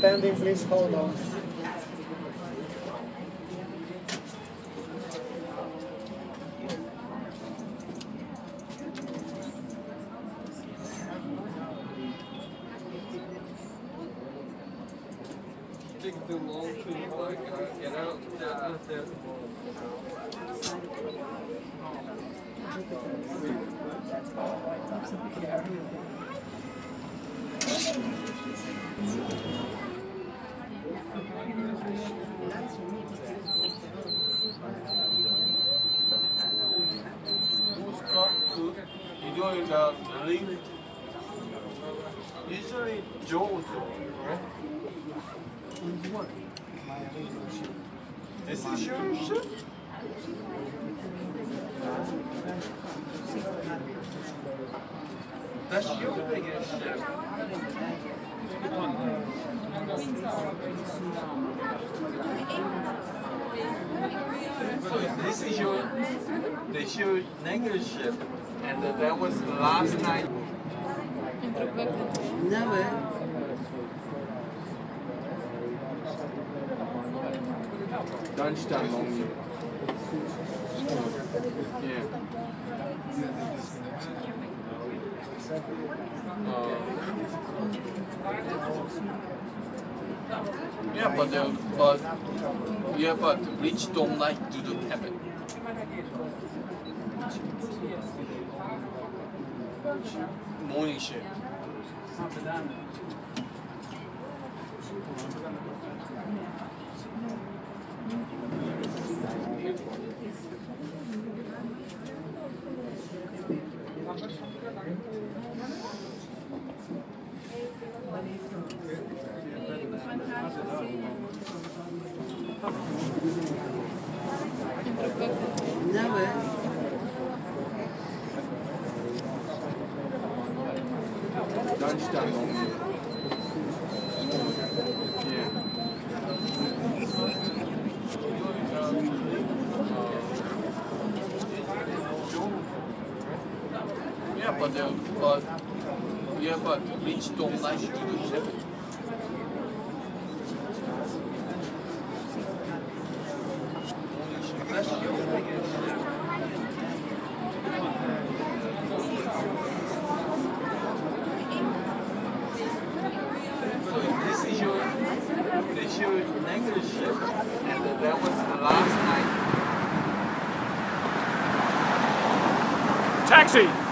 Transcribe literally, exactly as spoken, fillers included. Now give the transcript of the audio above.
standing, please hold on. Take too long to like uh, get out uh, there. You doing the lead? Usually George, right? What? This is your ship? That's your biggest ship. So this is your, this is your negative ship, and uh, that was the last night. Never. Lunchtime only. Yeah. Uh, yeah, but uh, but yeah, but rich don't like to do cabin. Morning shift. Never. Lunchtime only. Yeah. Yeah, but uh, but yeah, but rich don't like to do shipping. That's your biggest ship. So this is your, this is your negative ship, and uh, that was the last night. Taxi!